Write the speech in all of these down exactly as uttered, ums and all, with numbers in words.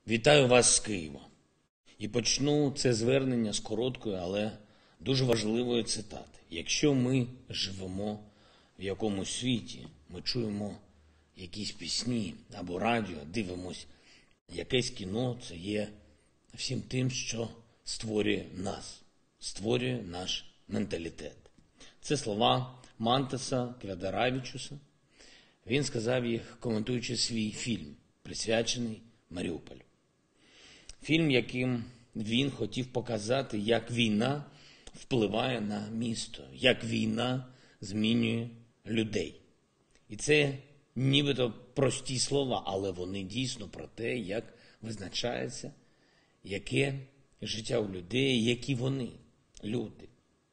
Вітаю вас з Києва. І почну це звернення з короткої, але дуже важливої цитати. Якщо ми живемо в якомусь світі, ми чуємо якісь пісні або радіо, дивимось якесь кіно, це є всім тим, що створює нас, створює наш менталітет. Це слова Мантаса Квядаравічуса. Він сказав їх, коментуючи свій фільм, присвячений Маріуполю. Фільм, яким він хотів показати, як війна впливає на місто, як війна змінює людей. І це нібито прості слова, але вони дійсно про те, як визначається, яке життя у людей, які вони, люди.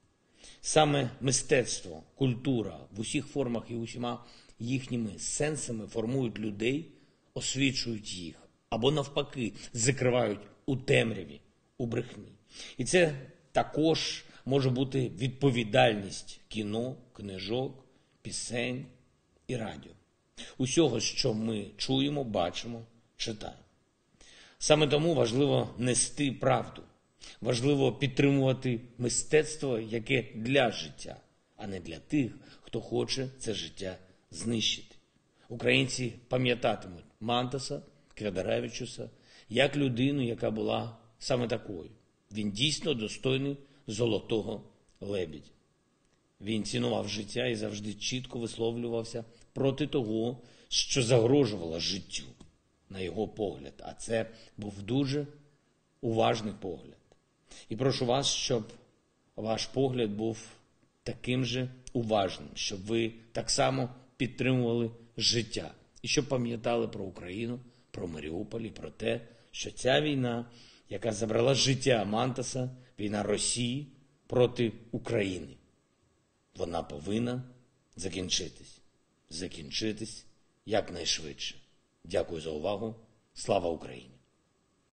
Саме мистецтво, культура в усіх формах і усіма їхніми сенсами формують людей, освічують їх, або навпаки закривають у темряві, у брехні. І це також може бути відповідальність кіно, книжок, пісень і радіо. Усього, що ми чуємо, бачимо, читаємо. Саме тому важливо нести правду. Важливо підтримувати мистецтво, яке для життя, а не для тих, хто хоче це життя знищити. Українці пам'ятатимуть Мантаса Квядаравічуса як людину, яка була саме такою. Він дійсно достойний золотого лебедя. Він цінував життя і завжди чітко висловлювався проти того, що загрожувало життю, на його погляд. А це був дуже уважний погляд. І прошу вас, щоб ваш погляд був таким же уважним, щоб ви так само підтримували життя. І щоб пам'ятали про Україну, про Маріуполь і про те, що ця війна, яка забрала життя Мантаса, війна Росії проти України, вона повинна закінчитись. Закінчитись якнайшвидше. Дякую за увагу. Слава Україні!